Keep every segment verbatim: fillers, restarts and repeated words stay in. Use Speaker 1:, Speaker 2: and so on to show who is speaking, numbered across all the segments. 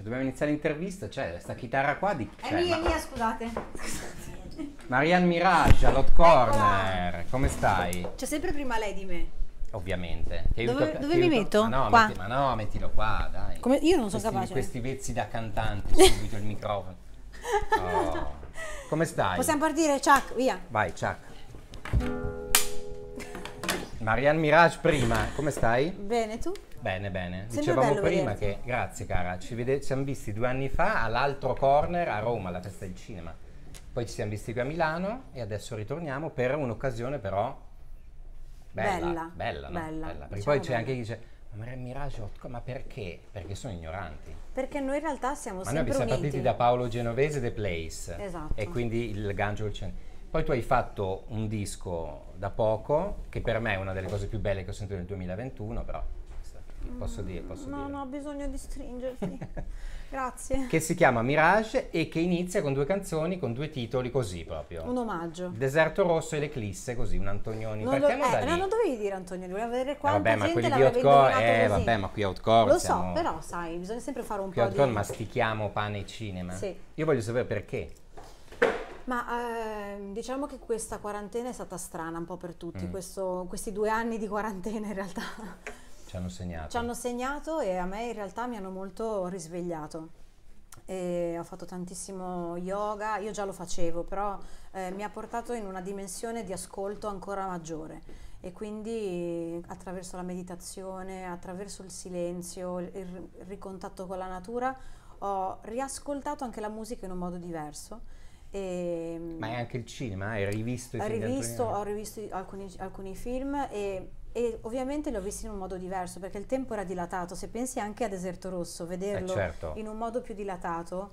Speaker 1: Dobbiamo iniziare l'intervista, cioè, sta chitarra qua di...
Speaker 2: È
Speaker 1: Cioè,
Speaker 2: mia,
Speaker 1: ma-
Speaker 2: è mia, scusate.
Speaker 1: Marianne Mirage, all'Hot Corner, come stai?
Speaker 2: C'è sempre prima lei di me.
Speaker 1: Ovviamente. Ti
Speaker 2: Dove-
Speaker 1: aiuto-
Speaker 2: dove
Speaker 1: ti
Speaker 2: mi
Speaker 1: aiuto-
Speaker 2: metto?
Speaker 1: Ma no,
Speaker 2: Qua?
Speaker 1: metti- ma no, mettilo qua, dai.
Speaker 2: Come- io non sono
Speaker 1: Questi-
Speaker 2: capace.
Speaker 1: Questi vezzi da cantante, subito il microfono. Oh. Come stai?
Speaker 2: Possiamo partire, Chuck, via.
Speaker 1: Vai, Chuck. Marianne Mirage prima, come stai?
Speaker 2: Bene, tu?
Speaker 1: Bene, bene.
Speaker 2: Sempre
Speaker 1: Dicevamo
Speaker 2: bello
Speaker 1: prima
Speaker 2: vederti.
Speaker 1: che, grazie cara, ci, vede- ci siamo visti due anni fa all'altro corner a Roma, alla festa del cinema. Poi ci siamo visti qui a Milano e adesso ritorniamo per un'occasione però bella,
Speaker 2: Bella,
Speaker 1: bella, no?
Speaker 2: bella,
Speaker 1: Perché
Speaker 2: diciamo
Speaker 1: poi c'è
Speaker 2: bella.
Speaker 1: anche chi dice, ma Marianne Mirage, Hot Co-" ma perché? Perché sono ignoranti.
Speaker 2: Perché noi in realtà siamo
Speaker 1: Ma noi
Speaker 2: sempre
Speaker 1: siamo
Speaker 2: uniti.
Speaker 1: partiti da Paolo Genovese The Place.
Speaker 2: Esatto.
Speaker 1: E quindi il Gancio del Cen- Poi tu hai fatto un disco da poco, che per me è una delle cose più belle che ho sentito nel duemilaventuno, però posso dire, posso
Speaker 2: No,
Speaker 1: dire.
Speaker 2: no, ho bisogno di stringerti. Grazie.
Speaker 1: Che si chiama Mirage e che inizia con due canzoni, con due titoli così proprio.
Speaker 2: Un omaggio.
Speaker 1: Deserto Rosso e l'Eclisse, così, un Antonioni.
Speaker 2: Non, do-
Speaker 1: Partiamo da
Speaker 2: eh,
Speaker 1: lì.
Speaker 2: no, non dovevi dire Antonio, volevo vedere
Speaker 1: Eh,
Speaker 2: quanta
Speaker 1: vabbè, ma
Speaker 2: gente
Speaker 1: quelli di
Speaker 2: l'avrebbe
Speaker 1: Hotcore,
Speaker 2: indovinato
Speaker 1: eh,
Speaker 2: così.
Speaker 1: vabbè, ma qui a Hotcore
Speaker 2: Lo
Speaker 1: siamo...
Speaker 2: so, però sai, bisogna sempre fare un
Speaker 1: Qui a
Speaker 2: po' di...
Speaker 1: Hotcore mastichiamo pane e cinema.
Speaker 2: Sì.
Speaker 1: Io voglio sapere perché.
Speaker 2: Ma ehm, diciamo che questa quarantena è stata strana un po' per tutti,
Speaker 1: Mm.
Speaker 2: questo- questi due anni di quarantena in realtà
Speaker 1: Ci hanno segnato.
Speaker 2: ci hanno segnato e a me in realtà mi hanno molto risvegliato. E ho fatto tantissimo yoga, io già lo facevo, però eh, mi ha portato in una dimensione di ascolto ancora maggiore e quindi attraverso la meditazione, attraverso il silenzio, il, il ricontatto con la natura, ho riascoltato anche la musica in un modo diverso. E,
Speaker 1: Ma è anche il cinema, hai rivisto i
Speaker 2: ho
Speaker 1: film di
Speaker 2: rivisto,
Speaker 1: Antonioni?
Speaker 2: ho rivisto i- alcuni, alcuni film e, e ovviamente li ho visti in un modo diverso perché il tempo era dilatato. Se pensi anche a Deserto Rosso, vederlo
Speaker 1: Eh, certo.
Speaker 2: in un modo più dilatato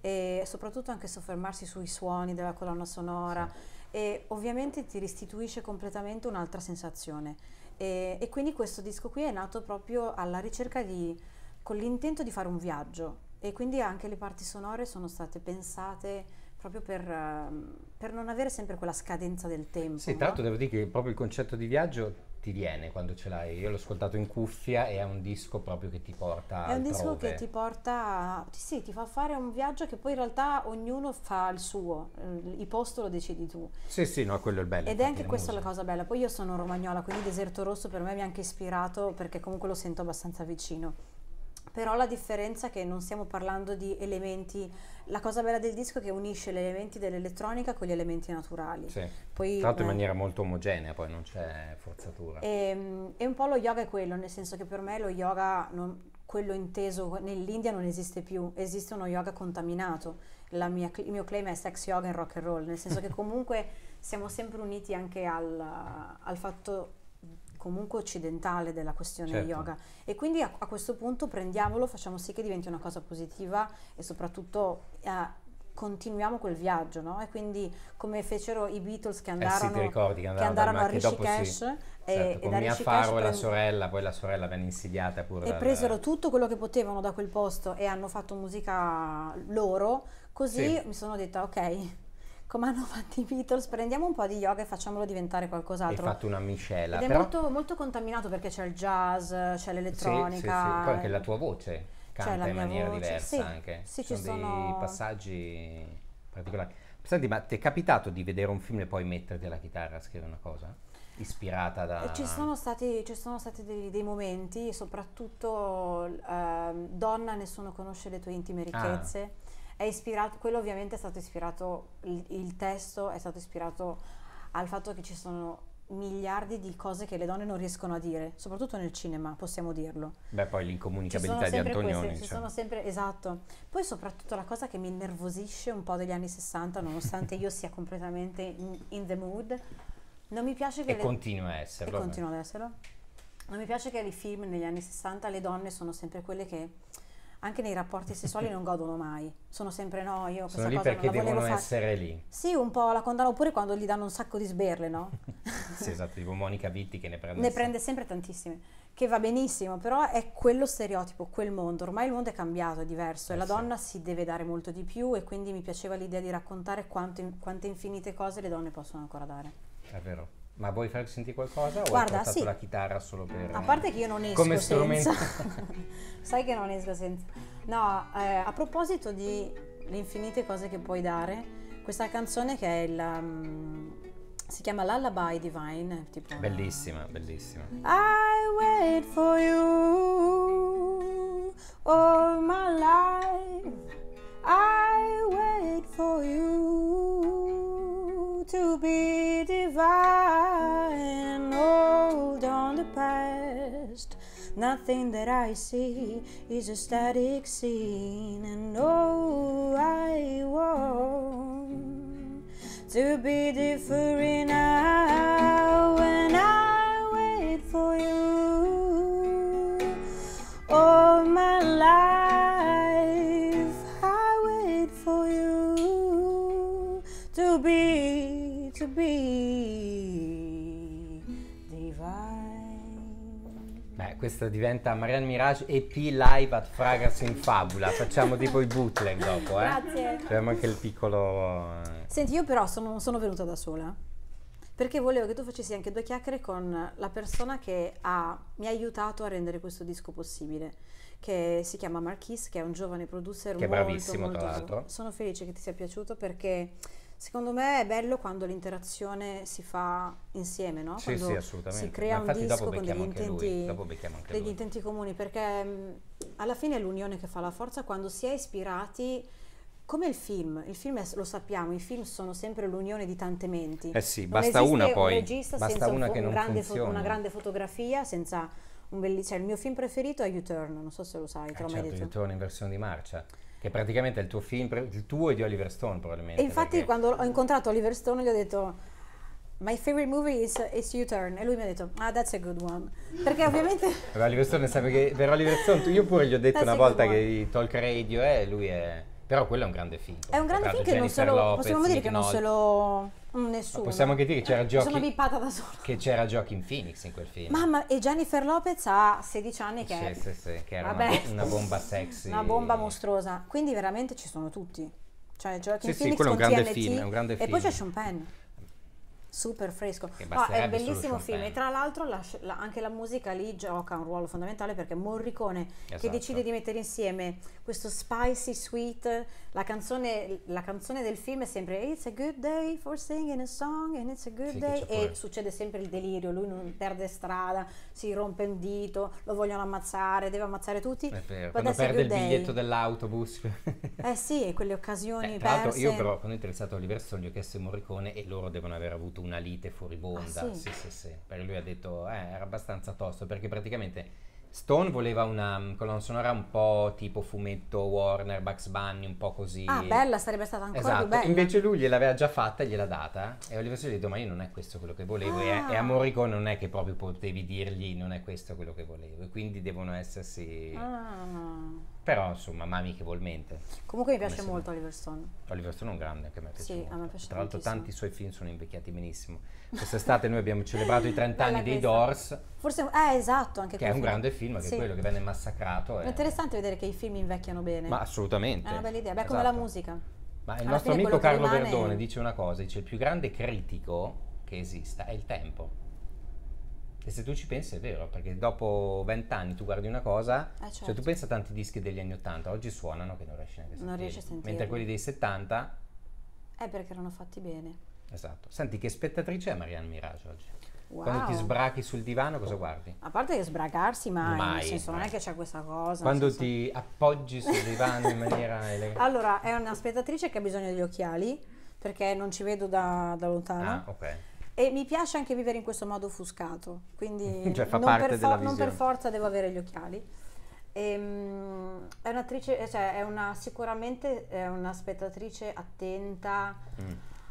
Speaker 2: e soprattutto anche soffermarsi sui suoni della colonna sonora e ovviamente ti restituisce completamente un'altra sensazione. E, e quindi questo disco qui è nato proprio alla ricerca di, con l'intento di fare un viaggio e quindi anche le parti sonore sono state pensate proprio per, ehm, per non avere sempre quella scadenza del tempo.
Speaker 1: Sì,
Speaker 2: no?
Speaker 1: tra l'altro devo dire che proprio il concetto di viaggio ti viene quando ce l'hai. Io l'ho ascoltato in cuffia e è un disco proprio che ti porta
Speaker 2: È un disco
Speaker 1: altrove.
Speaker 2: che ti porta, sì, ti fa fare un viaggio che poi in realtà ognuno fa il suo, eh, il posto lo decidi tu.
Speaker 1: Sì, sì, no, quello è il bello.
Speaker 2: Ed è
Speaker 1: infatti,
Speaker 2: anche
Speaker 1: la
Speaker 2: questa la
Speaker 1: musica.
Speaker 2: cosa bella. Poi io sono romagnola, quindi Deserto Rosso per me mi ha anche ispirato perché comunque lo sento abbastanza vicino. Però la differenza è che non stiamo parlando di elementi, la cosa bella del disco è che unisce gli elementi dell'elettronica con gli elementi naturali.
Speaker 1: Sì.
Speaker 2: Poi,
Speaker 1: Tra l'altro in
Speaker 2: eh,
Speaker 1: maniera molto omogenea, poi non c'è forzatura.
Speaker 2: E, e un po' lo yoga è quello, nel senso che per me lo yoga, non- quello inteso nell'India non esiste più, esiste uno yoga contaminato. La mia- il mio claim è sex yoga and rock and roll, nel senso che comunque siamo sempre uniti anche al, al fatto comunque occidentale della questione
Speaker 1: Certo.
Speaker 2: yoga e quindi a, a questo punto prendiamolo, facciamo sì che diventi una cosa positiva e soprattutto eh, continuiamo quel viaggio, no? E quindi come fecero i Beatles che
Speaker 1: Eh sì,
Speaker 2: andarono,
Speaker 1: ti ricordi che
Speaker 2: che
Speaker 1: andarono,
Speaker 2: andarono a
Speaker 1: ma che dopo
Speaker 2: Rishikesh
Speaker 1: sì.
Speaker 2: e,
Speaker 1: Certo,
Speaker 2: e
Speaker 1: con
Speaker 2: da
Speaker 1: Mia
Speaker 2: Rishikesh
Speaker 1: Farrow e la
Speaker 2: prend-
Speaker 1: sorella, poi la sorella venne insidiata pure
Speaker 2: e
Speaker 1: dal-
Speaker 2: presero tutto quello che potevano da quel posto e hanno fatto musica loro, così
Speaker 1: Sì.
Speaker 2: mi sono detta ok, come hanno fatto i Beatles, prendiamo un po' di yoga e facciamolo diventare
Speaker 1: Hai
Speaker 2: qualcos'altro.
Speaker 1: fatto una miscela.
Speaker 2: Ed è
Speaker 1: però...
Speaker 2: molto, molto contaminato perché c'è il jazz, c'è
Speaker 1: Sì, sì, sì.
Speaker 2: l'elettronica.
Speaker 1: Poi anche la tua voce
Speaker 2: C'è
Speaker 1: canta
Speaker 2: la
Speaker 1: in
Speaker 2: mia
Speaker 1: maniera
Speaker 2: voce,
Speaker 1: diversa
Speaker 2: sì.
Speaker 1: anche.
Speaker 2: Sì,
Speaker 1: Ci
Speaker 2: ci
Speaker 1: sono dei
Speaker 2: sono-
Speaker 1: passaggi particolari. Senti, ma ti è capitato di vedere un film e poi metterti alla chitarra a scrivere una cosa? Ispirata da...
Speaker 2: E Ci sono stati, ci sono stati dei, dei momenti, soprattutto ehm, Donna, nessuno conosce le tue intime ricchezze. È ispirato, quello ovviamente è stato ispirato, il, il testo è stato ispirato al fatto che ci sono miliardi di cose che le donne non riescono a dire, soprattutto nel cinema, possiamo dirlo.
Speaker 1: Beh, poi
Speaker 2: Ci
Speaker 1: l'incomunicabilità
Speaker 2: sono
Speaker 1: di
Speaker 2: sempre
Speaker 1: Antonioni.
Speaker 2: queste, ci
Speaker 1: cioè.
Speaker 2: sono sempre, esatto. Poi soprattutto la cosa che mi innervosisce un po' degli anni sessanta, nonostante io sia completamente in, in the mood, non mi piace che
Speaker 1: E
Speaker 2: le-
Speaker 1: continua a
Speaker 2: e
Speaker 1: esserlo.
Speaker 2: continua ad esserlo. Non mi piace che nei film negli anni sessanta le donne sono sempre quelle che anche nei rapporti sessuali non godono mai. Sono sempre no, io questa
Speaker 1: Sono lì
Speaker 2: cosa
Speaker 1: perché
Speaker 2: non la volevo
Speaker 1: devono
Speaker 2: fare.
Speaker 1: essere lì.
Speaker 2: Sì, un po' la condanno, oppure quando gli danno un sacco di sberle, no?
Speaker 1: Sì, esatto, tipo Monica Vitti che ne prende...
Speaker 2: Ne prende sempre tantissime, che va benissimo, però è quello stereotipo, quel mondo. Ormai il mondo è cambiato, è diverso
Speaker 1: Eh
Speaker 2: e la
Speaker 1: sì.
Speaker 2: donna si deve dare molto di più e quindi mi piaceva l'idea di raccontare quanto, quante infinite cose le donne possono ancora dare.
Speaker 1: È vero. Ma vuoi farci sentire qualcosa o
Speaker 2: Guarda,
Speaker 1: hai portato
Speaker 2: sì.
Speaker 1: la chitarra solo per...
Speaker 2: A parte che io non esco
Speaker 1: come strumento.
Speaker 2: senza. Sai che non esco senza. No, eh, a proposito di le infinite cose che puoi dare, questa canzone che è il um, si chiama Lullaby Divine, tipo
Speaker 1: Bellissima, bellissima.
Speaker 2: I wait for you all my life. I wait for you to be divine and hold on the past. Nothing that I see is a static scene, and oh, I want to be different now when I wait for you all my life. I wait for you to be, to be divine.
Speaker 1: Beh, questa diventa Marianne Mirage E P live at Fragrance in Fabula. Facciamo tipo i bootleg dopo, eh?
Speaker 2: Grazie.
Speaker 1: Facciamo anche il piccolo... eh.
Speaker 2: Senti, io però sono, sono venuta da sola perché volevo che tu facessi anche due chiacchiere con la persona che ha, mi ha aiutato a rendere questo disco possibile, che si chiama Marquis, che è un giovane producer
Speaker 1: Che è
Speaker 2: molto,
Speaker 1: bravissimo,
Speaker 2: molto
Speaker 1: tra
Speaker 2: bravo.
Speaker 1: l'altro.
Speaker 2: Sono felice che ti sia piaciuto perché secondo me è bello quando l'interazione si fa insieme, no?
Speaker 1: Sì,
Speaker 2: Quando
Speaker 1: sì, assolutamente.
Speaker 2: si crea
Speaker 1: Ma
Speaker 2: un
Speaker 1: infatti
Speaker 2: disco
Speaker 1: dopo
Speaker 2: con degli
Speaker 1: becchiamo anche lui,
Speaker 2: intenti,
Speaker 1: dopo becchiamo anche
Speaker 2: degli
Speaker 1: lui.
Speaker 2: intenti comuni, perché mh, alla fine è l'unione che fa la forza quando si è ispirati. Come il film, il film è, lo sappiamo, i film sono sempre l'unione di tante menti.
Speaker 1: Eh sì,
Speaker 2: Non
Speaker 1: basta
Speaker 2: esiste
Speaker 1: una poi,
Speaker 2: un regista
Speaker 1: basta
Speaker 2: senza
Speaker 1: una
Speaker 2: un,
Speaker 1: che
Speaker 2: un
Speaker 1: non
Speaker 2: grande fo-
Speaker 1: funziona.
Speaker 2: una grande fotografia, senza un bellissimo... Cioè, il mio film preferito è U-Turn, non so se lo sai, te
Speaker 1: Eh
Speaker 2: l'ho mai
Speaker 1: certo,
Speaker 2: detto.
Speaker 1: ritorno in versione di marcia, che praticamente è il tuo film, pre- il tuo e di Oliver Stone probabilmente.
Speaker 2: E infatti
Speaker 1: perché-
Speaker 2: quando ho incontrato Oliver Stone gli ho detto My favorite movie is, is U-Turn, e lui mi ha detto ah, that's a good one, perché ovviamente
Speaker 1: Però Oliver Stone sa che per Oliver Stone, tu- io pure gli ho detto
Speaker 2: That's
Speaker 1: una
Speaker 2: a good
Speaker 1: volta
Speaker 2: one.
Speaker 1: che i Talk Radio è, lui è... Però quello è un grande film.
Speaker 2: è un grande
Speaker 1: Tra
Speaker 2: film
Speaker 1: l'altro
Speaker 2: che non se
Speaker 1: Jennifer
Speaker 2: lo,
Speaker 1: Lopez,
Speaker 2: possiamo dire
Speaker 1: Nick
Speaker 2: che non se
Speaker 1: Nolte.
Speaker 2: lo... mm, nessuno.
Speaker 1: Ma possiamo anche dire che c'era
Speaker 2: Mi sono
Speaker 1: Joaquin,
Speaker 2: bippata da sola.
Speaker 1: che c'era Joaquin Phoenix in quel film.
Speaker 2: Mamma, e Jennifer Lopez ha sedici anni che è
Speaker 1: Sì, sì, sì, che era una,
Speaker 2: Vabbè.
Speaker 1: bo- una bomba sexy.
Speaker 2: una bomba mostruosa, quindi veramente ci sono tutti, cioè Joaquin
Speaker 1: Sì, sì,
Speaker 2: Phoenix
Speaker 1: quello è
Speaker 2: con
Speaker 1: un grande
Speaker 2: T N T,
Speaker 1: film, è un grande
Speaker 2: e poi
Speaker 1: film.
Speaker 2: c'è Sean Penn, super fresco.
Speaker 1: Che
Speaker 2: No, è un
Speaker 1: basterebbe solo
Speaker 2: bellissimo
Speaker 1: Sean
Speaker 2: film
Speaker 1: Penn.
Speaker 2: e tra l'altro la- la- anche la musica lì gioca un ruolo fondamentale perché Morricone che
Speaker 1: Esatto.
Speaker 2: decide di mettere insieme questo spicy sweet, la canzone, la canzone del film è sempre It's a good day for singing a song and it's a good
Speaker 1: Sì, che
Speaker 2: day,
Speaker 1: c'è
Speaker 2: e
Speaker 1: pure.
Speaker 2: succede sempre il delirio, lui non perde strada, si rompe un dito, lo vogliono ammazzare, deve ammazzare tutti.
Speaker 1: È vero,
Speaker 2: But
Speaker 1: quando
Speaker 2: that's a
Speaker 1: perde il
Speaker 2: good day.
Speaker 1: biglietto dell'autobus.
Speaker 2: Eh sì, e quelle occasioni
Speaker 1: Eh, tra l'altro
Speaker 2: perse.
Speaker 1: io però quando ho interessato a Oliver Stone gli ho chiesto di Morricone e loro devono aver avuto una lite furibonda.
Speaker 2: Ah, sì?
Speaker 1: Sì, sì, sì. Perché lui ha detto eh, era abbastanza tosto perché praticamente Stone voleva una um, colonna sonora un po' tipo fumetto Warner, Bugs Bunny, un po' così.
Speaker 2: Ah, bella, sarebbe stata ancora
Speaker 1: Esatto,
Speaker 2: più bella.
Speaker 1: invece lui gliel'aveva già fatta e gliel'ha data e Oliver Stone gli ha detto ma io non è questo quello che volevo e,
Speaker 2: Ah.
Speaker 1: e a Morricone non è che proprio potevi dirgli non è questo quello che volevo e quindi devono essersi...
Speaker 2: Ah.
Speaker 1: Però insomma, mamichevolmente.
Speaker 2: Comunque mi
Speaker 1: Come
Speaker 2: piace
Speaker 1: se-
Speaker 2: molto Oliver Stone.
Speaker 1: Oliver Stone è un grande, anche a me piace
Speaker 2: Sì,
Speaker 1: molto.
Speaker 2: a me piace
Speaker 1: Tra l'altro
Speaker 2: tantissimo.
Speaker 1: tanti suoi film sono invecchiati benissimo. Quest'estate noi abbiamo celebrato i trenta
Speaker 2: Bella
Speaker 1: anni dei
Speaker 2: questa.
Speaker 1: Doors,
Speaker 2: Forse, eh, esatto, anche
Speaker 1: che è
Speaker 2: quel
Speaker 1: un
Speaker 2: film.
Speaker 1: grande film, che
Speaker 2: Sì.
Speaker 1: è quello che venne massacrato.
Speaker 2: È
Speaker 1: e-
Speaker 2: interessante vedere che i film invecchiano bene.
Speaker 1: Ma assolutamente.
Speaker 2: È una bella idea. Beh, come
Speaker 1: Esatto.
Speaker 2: la musica.
Speaker 1: Ma il
Speaker 2: Alla
Speaker 1: nostro
Speaker 2: fine
Speaker 1: amico
Speaker 2: quello che
Speaker 1: Carlo
Speaker 2: rimane-
Speaker 1: Verdone dice una cosa, dice il più grande critico che esista è il tempo. E se tu ci pensi è vero, perché dopo vent'anni tu guardi una cosa,
Speaker 2: Eh,
Speaker 1: cioè
Speaker 2: certo.
Speaker 1: tu pensa a tanti dischi degli anni ottanta, oggi suonano che non riesci neanche a
Speaker 2: Non
Speaker 1: sentirli.
Speaker 2: riesci a sentirli.
Speaker 1: Mentre quelli dei settanta,
Speaker 2: È perché erano fatti bene.
Speaker 1: esatto. Senti, che spettatrice è Marianne Mirage oggi?
Speaker 2: Wow.
Speaker 1: Quando ti sbrachi sul divano cosa guardi?
Speaker 2: A parte che sbragarsi mai,
Speaker 1: Mai,
Speaker 2: nel senso non
Speaker 1: mai.
Speaker 2: è che c'è questa cosa.
Speaker 1: Quando
Speaker 2: nel senso-
Speaker 1: ti appoggi sul divano in maniera elegante?
Speaker 2: Allora, è una spettatrice che ha bisogno degli occhiali, perché non ci vedo da, da lontano.
Speaker 1: Ah, ok.
Speaker 2: E mi piace anche vivere in questo modo offuscato, quindi
Speaker 1: Cioè, fa
Speaker 2: non,
Speaker 1: parte
Speaker 2: per
Speaker 1: della
Speaker 2: non per
Speaker 1: visione.
Speaker 2: forza devo avere gli occhiali. Ehm, è un'attrice, cioè è una, sicuramente è una spettatrice attenta
Speaker 1: Mm.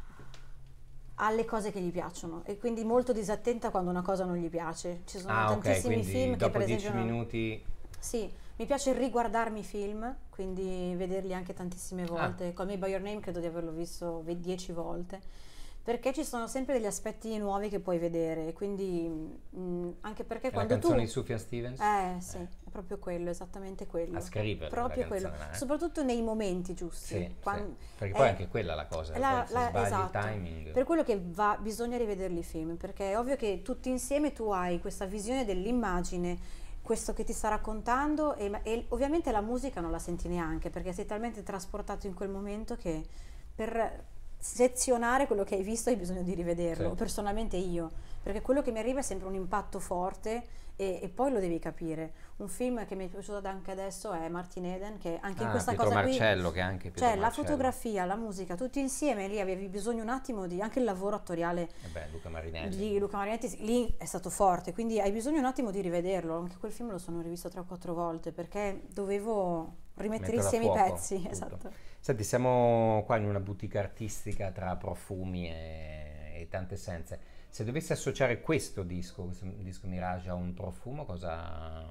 Speaker 2: alle cose che gli piacciono e quindi molto disattenta quando una cosa non gli piace. Ci sono
Speaker 1: Ah, ok,
Speaker 2: tantissimi
Speaker 1: quindi
Speaker 2: film che
Speaker 1: dopo
Speaker 2: per
Speaker 1: dieci
Speaker 2: esempio... non-
Speaker 1: minuti...
Speaker 2: Sì, mi piace riguardarmi i film, quindi vederli anche tantissime volte. Call Me By Your Name credo di averlo visto ve- dieci volte. perché ci sono sempre degli aspetti nuovi che puoi vedere, quindi mh, anche perché
Speaker 1: È la
Speaker 2: quando
Speaker 1: canzone
Speaker 2: tu...
Speaker 1: di Sufjan Stevens?
Speaker 2: Eh sì, è proprio quello, esattamente quello.
Speaker 1: A scriverla
Speaker 2: Proprio
Speaker 1: la
Speaker 2: quello,
Speaker 1: canzone, eh?
Speaker 2: soprattutto nei momenti giusti.
Speaker 1: Sì,
Speaker 2: Quan-
Speaker 1: sì. Perché poi
Speaker 2: è-
Speaker 1: anche quella è la cosa,
Speaker 2: la-
Speaker 1: poi se
Speaker 2: la-
Speaker 1: sbagli
Speaker 2: esatto.
Speaker 1: il timing.
Speaker 2: Per quello che va, bisogna rivederli i film, perché è ovvio che tutti insieme tu hai questa visione dell'immagine, questo che ti sta raccontando e, e ovviamente la musica non la senti neanche, perché sei talmente trasportato in quel momento che per sezionare quello che hai visto hai bisogno di rivederlo,
Speaker 1: Sì.
Speaker 2: personalmente io, perché quello che mi arriva è sempre un impatto forte e, e poi lo devi capire. Un film che mi è piaciuto anche adesso è Martin Eden, che anche in
Speaker 1: Ah,
Speaker 2: questa
Speaker 1: Pietro
Speaker 2: cosa
Speaker 1: Marcello,
Speaker 2: qui,
Speaker 1: che è anche Pietro
Speaker 2: cioè la
Speaker 1: Marcello.
Speaker 2: fotografia, la musica, tutti insieme, lì avevi bisogno un attimo di, anche il lavoro attoriale
Speaker 1: E beh, Luca Marinelli.
Speaker 2: di Luca Marinetti, lì è stato forte, quindi hai bisogno un attimo di rivederlo, anche quel film lo sono rivisto tre o quattro volte, perché dovevo rimettere
Speaker 1: Metterlo a
Speaker 2: insieme i
Speaker 1: fuoco,
Speaker 2: pezzi,
Speaker 1: tutto.
Speaker 2: esatto.
Speaker 1: Senti, siamo qua in una boutique artistica tra profumi e, e tante essenze. Se dovessi associare questo disco, questo disco Mirage a un profumo, cosa...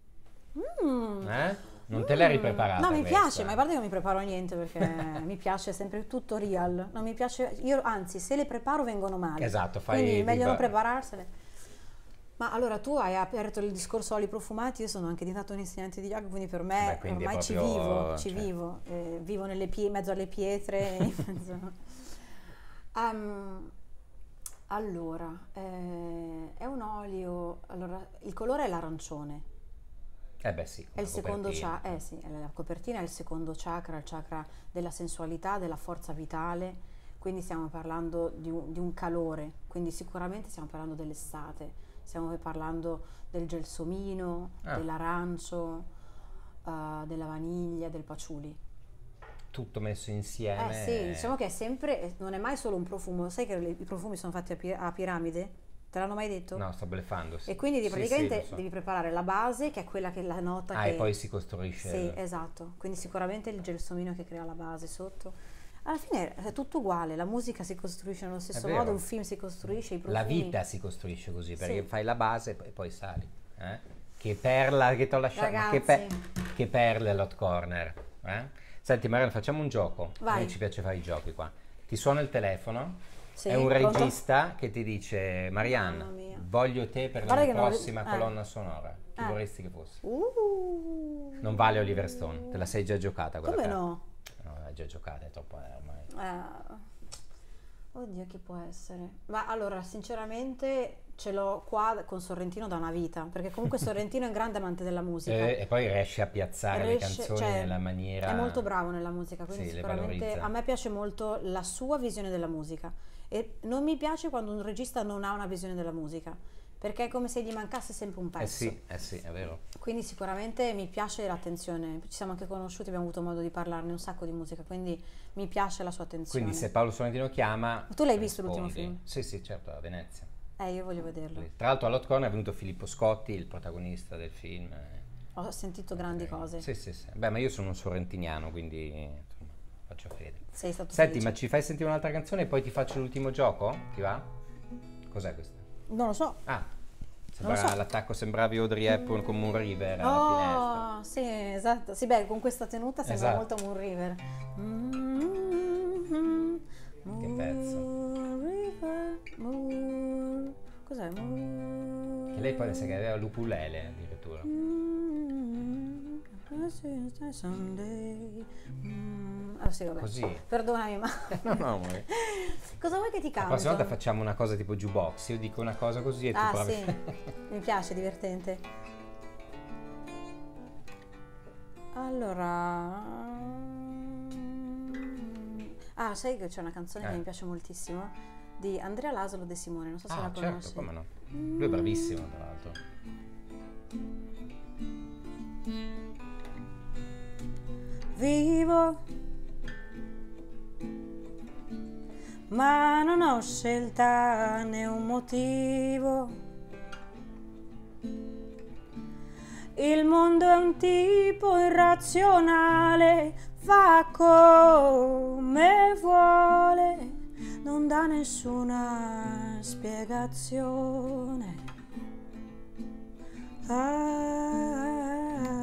Speaker 2: Mm.
Speaker 1: Eh? Non te l'hai ripreparata
Speaker 2: No, mi
Speaker 1: questa?
Speaker 2: piace, ma guarda che non mi preparo niente perché mi piace sempre tutto real. Non mi piace, io anzi, se le preparo vengono male.
Speaker 1: Esatto, fai...
Speaker 2: Quindi è meglio
Speaker 1: viva-
Speaker 2: non prepararsele. Ma allora tu hai aperto il discorso oli profumati, io sono anche diventato un insegnante di yoga, quindi per me
Speaker 1: Beh, quindi è
Speaker 2: ormai ci
Speaker 1: proprio,
Speaker 2: vivo, ci
Speaker 1: cioè-
Speaker 2: vivo, eh, vivo nelle pie- in mezzo alle pietre. in mezzo- Ehm, allora, eh, è un olio, allora, il colore è l'arancione.
Speaker 1: Eh beh sì,
Speaker 2: È il
Speaker 1: come
Speaker 2: secondo
Speaker 1: copertina.
Speaker 2: chakra, eh sì, è la copertina è il secondo chakra, il chakra della sensualità, della forza vitale, quindi stiamo parlando di un, di un calore, quindi sicuramente stiamo parlando dell'estate, stiamo parlando del gelsomino,
Speaker 1: Ah.
Speaker 2: dell'arancio, eh, della vaniglia, del patchouli.
Speaker 1: Tutto messo insieme.
Speaker 2: Eh sì, diciamo che è sempre, non è mai solo un profumo, sai che le- i profumi sono fatti a, pi- a piramide? Te l'hanno mai detto?
Speaker 1: No, sto bleffando. Sì.
Speaker 2: E quindi
Speaker 1: Sì,
Speaker 2: praticamente
Speaker 1: sì, lo so.
Speaker 2: devi preparare la base, che è quella che è la nota
Speaker 1: Ah,
Speaker 2: che...
Speaker 1: e poi si costruisce.
Speaker 2: Sì, esatto. Quindi sicuramente il gelsomino che crea la base sotto. Alla fine è tutto uguale, la musica si costruisce nello stesso
Speaker 1: vero.
Speaker 2: modo, un film si costruisce, i profumi...
Speaker 1: La vita si costruisce così, perché
Speaker 2: Sì.
Speaker 1: fai la base e poi, poi sali. eh? Che perla che ti ho lasciato. Ma che,
Speaker 2: Ragazzi.
Speaker 1: che perle l'hot corner. eh? Senti Mariana, facciamo un gioco. A
Speaker 2: Vai.
Speaker 1: noi ci piace fare i giochi qua. Ti suona il telefono,
Speaker 2: Sì,
Speaker 1: è un
Speaker 2: pronto?
Speaker 1: regista che ti dice Marianna,
Speaker 2: Mamma mia.
Speaker 1: voglio te per
Speaker 2: Guarda
Speaker 1: la
Speaker 2: che
Speaker 1: mia
Speaker 2: non-
Speaker 1: prossima
Speaker 2: eh.
Speaker 1: colonna sonora. Chi
Speaker 2: Eh.
Speaker 1: vorresti che fosse?
Speaker 2: Uh,
Speaker 1: Non vale Oliver Stone, te la sei già giocata quella
Speaker 2: come
Speaker 1: carta.
Speaker 2: no?
Speaker 1: No, l'hai già giocata, è troppo eh, ormai.
Speaker 2: Eh, oddio, chi può essere? Ma allora, sinceramente, ce l'ho qua con Sorrentino da una vita, perché comunque Sorrentino è un grande amante della musica.
Speaker 1: E, e poi riesce a piazzare
Speaker 2: Riesce-
Speaker 1: le canzoni
Speaker 2: cioè,
Speaker 1: nella maniera...
Speaker 2: È molto bravo nella musica, quindi
Speaker 1: Sì, le
Speaker 2: sicuramente
Speaker 1: valorizza.
Speaker 2: a me piace molto la sua visione della musica e non mi piace quando un regista non ha una visione della musica, perché è come se gli mancasse sempre un pezzo.
Speaker 1: Eh sì, eh sì, è vero.
Speaker 2: Quindi sicuramente mi piace l'attenzione, ci siamo anche conosciuti, abbiamo avuto modo di parlarne un sacco di musica, quindi mi piace la sua attenzione.
Speaker 1: Quindi se Paolo Sorrentino chiama...
Speaker 2: Ma tu l'hai visto l'ultimo
Speaker 1: rispondi.
Speaker 2: film?
Speaker 1: Sì, sì, certo, a Venezia.
Speaker 2: Eh, io voglio vederlo.
Speaker 1: Tra l'altro all'Hot Corner è venuto Filippo Scotti, il protagonista del film. eh.
Speaker 2: Ho sentito grandi
Speaker 1: Eh,
Speaker 2: cose.
Speaker 1: Sì, sì, sì. Beh, ma io sono un sorrentiniano, quindi insomma, faccio fede.
Speaker 2: Sei stato
Speaker 1: Senti,
Speaker 2: felice.
Speaker 1: ma ci fai sentire un'altra canzone e poi ti faccio l'ultimo gioco? Ti va? Cos'è questa?
Speaker 2: Non lo so.
Speaker 1: Ah,
Speaker 2: Non lo
Speaker 1: sembra
Speaker 2: so.
Speaker 1: l'attacco sembravi Audrey Hepburn con Moon River alla finestra.
Speaker 2: Oh, sì, esatto. Sì, beh, con questa tenuta sembra
Speaker 1: Esatto.
Speaker 2: molto Moon River. Mm-hmm.
Speaker 1: Che pezzo.
Speaker 2: Moon River, Moon. Cos'è? Moon.
Speaker 1: Che lei poi sa che aveva l'ukulele addirittura.
Speaker 2: Mm, Sunday. Mm, ah, sì, vabbè.
Speaker 1: Così.
Speaker 2: Perdonami, ma
Speaker 1: No, no, amore.
Speaker 2: cosa vuoi che ti
Speaker 1: La
Speaker 2: canto?
Speaker 1: prossima volta facciamo una cosa tipo jukebox. Io dico una cosa così e tu
Speaker 2: Ah,
Speaker 1: provi.
Speaker 2: sì, mi piace, divertente. Allora, ah, sai che c'è una canzone
Speaker 1: Eh.
Speaker 2: che mi piace moltissimo di Andrea Lasalo De Simone, non so se
Speaker 1: Ah,
Speaker 2: la
Speaker 1: certo,
Speaker 2: conosci.
Speaker 1: come no. Lui è bravissimo, tra l'altro.
Speaker 2: Vivo, ma non ho scelta né un motivo. Il mondo è un tipo irrazionale, fa come vuole, non dà nessuna spiegazione.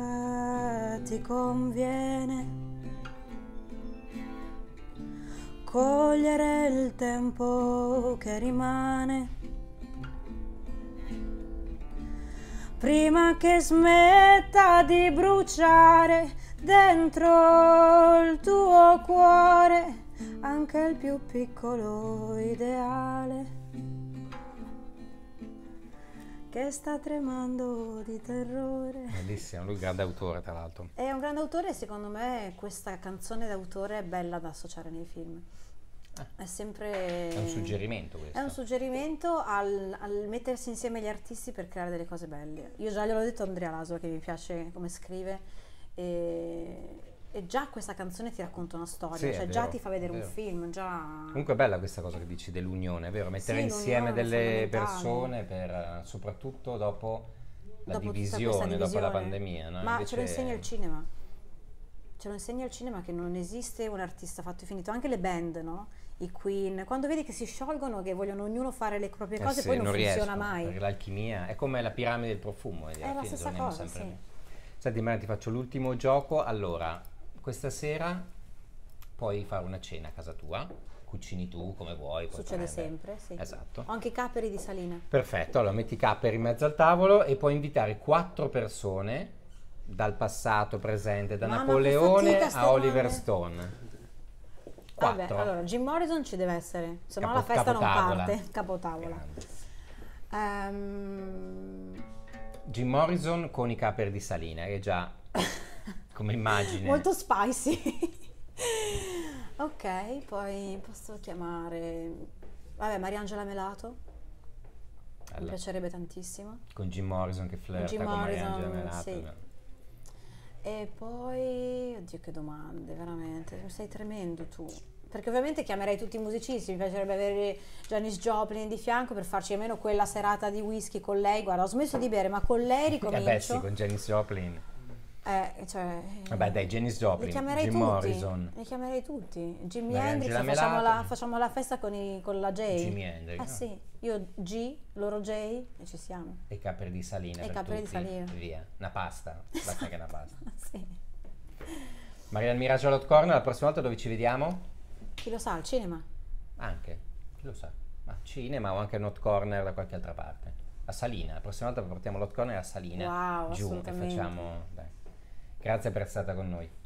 Speaker 2: Ah, ti conviene cogliere il tempo che rimane prima che smetta di bruciare dentro il tuo cuore anche il più piccolo ideale che sta tremando di terrore.
Speaker 1: Bellissimo, lui è un grande autore tra l'altro.
Speaker 2: È un grande autore e secondo me questa canzone d'autore è bella da associare nei film.
Speaker 1: Eh.
Speaker 2: È sempre...
Speaker 1: È un suggerimento questo.
Speaker 2: È un suggerimento al, al mettersi insieme gli artisti per creare delle cose belle. Io già gliel'ho detto a Andrea Laso che mi piace come scrive e, e già questa canzone ti racconta una storia,
Speaker 1: Sì,
Speaker 2: cioè
Speaker 1: è
Speaker 2: già
Speaker 1: vero,
Speaker 2: ti fa vedere
Speaker 1: è
Speaker 2: un
Speaker 1: vero.
Speaker 2: film, già...
Speaker 1: Comunque è bella questa cosa che dici dell'unione, è vero? Mettere
Speaker 2: Sì,
Speaker 1: insieme
Speaker 2: l'unione è
Speaker 1: delle
Speaker 2: fondamentale.
Speaker 1: persone per, soprattutto dopo la
Speaker 2: Dopo tutta questa
Speaker 1: divisione, dopo la
Speaker 2: divisione.
Speaker 1: pandemia, no?
Speaker 2: Ma
Speaker 1: Invece-
Speaker 2: ce lo insegna il cinema. Ce lo insegna il cinema che non esiste un artista fatto e finito. Anche le band, no? I Queen, quando vedi che si sciolgono, che vogliono ognuno fare le proprie
Speaker 1: Eh
Speaker 2: cose,
Speaker 1: sì,
Speaker 2: poi non, funziona
Speaker 1: riescono,
Speaker 2: mai.
Speaker 1: perché l'alchimia è come la piramide del profumo, vedi,
Speaker 2: È
Speaker 1: alla
Speaker 2: la
Speaker 1: fine
Speaker 2: stessa
Speaker 1: torniamo
Speaker 2: cosa,
Speaker 1: sempre
Speaker 2: sì.
Speaker 1: lì. Senti, Mara, ti faccio l'ultimo gioco. Allora, questa sera puoi fare una cena a casa tua, cucini tu come vuoi. puoi
Speaker 2: Succede
Speaker 1: prendere-
Speaker 2: sempre, sì.
Speaker 1: Esatto.
Speaker 2: Ho anche i caperi di Salina.
Speaker 1: Perfetto, allora metti i caperi in mezzo al tavolo e puoi invitare quattro persone dal passato, presente, da
Speaker 2: Mamma, che
Speaker 1: Napoleone
Speaker 2: fatica, ste
Speaker 1: a Oliver
Speaker 2: domande.
Speaker 1: Stone.
Speaker 2: Vabbè,
Speaker 1: Quattro.
Speaker 2: allora Jim Morrison ci deve essere, se no
Speaker 1: Capo-
Speaker 2: la festa non
Speaker 1: capotavola.
Speaker 2: parte. Capotavola.
Speaker 1: Grande.
Speaker 2: Ehm,
Speaker 1: Jim Morrison con i caperi di Salina, che già come immagine.
Speaker 2: molto spicy. Ok, poi posso chiamare, vabbè, Mariangela Melato, mi
Speaker 1: Bella.
Speaker 2: piacerebbe tantissimo.
Speaker 1: Con Jim Morrison che flirta
Speaker 2: Jim
Speaker 1: con
Speaker 2: Morrison,
Speaker 1: Mariangela Melato.
Speaker 2: sì. E poi, oddio che domande, veramente, sei tremendo tu. Perché ovviamente chiamerei tutti i musicisti, mi piacerebbe avere Janis Joplin di fianco per farci almeno quella serata di whisky con lei. Guarda, ho smesso di bere, ma con lei
Speaker 1: Eh
Speaker 2: ricomincio.
Speaker 1: beh sì, con Janis Joplin.
Speaker 2: Eh, cioè,
Speaker 1: Vabbè dai, Janis Joplin,
Speaker 2: li chiamerei
Speaker 1: Jim
Speaker 2: tutti,
Speaker 1: Morrison,
Speaker 2: li chiamerei tutti. Jimi
Speaker 1: Mariangela
Speaker 2: Hendrix, facciamo
Speaker 1: Melato.
Speaker 2: la, facciamo la festa con, i- con la J.
Speaker 1: Jimi Hendrix,
Speaker 2: Eh
Speaker 1: no?
Speaker 2: sì, io G, loro J e ci siamo.
Speaker 1: e i caperi di Salina
Speaker 2: E i
Speaker 1: per
Speaker 2: caperi di
Speaker 1: tutti,
Speaker 2: Salina.
Speaker 1: via. Una pasta, basta che è una pasta.
Speaker 2: Sì.
Speaker 1: Marianne Miraggio all'Hot Corner, la prossima volta dove ci vediamo?
Speaker 2: Chi lo sa, al cinema.
Speaker 1: Anche, chi lo sa, ma cinema o anche un Hot Corner da qualche altra parte. A Salina, la prossima volta portiamo l'Hot Corner a Salina,
Speaker 2: Wow,
Speaker 1: giù e
Speaker 2: assolutamente.
Speaker 1: facciamo... Dai. Grazie per essere stata con noi.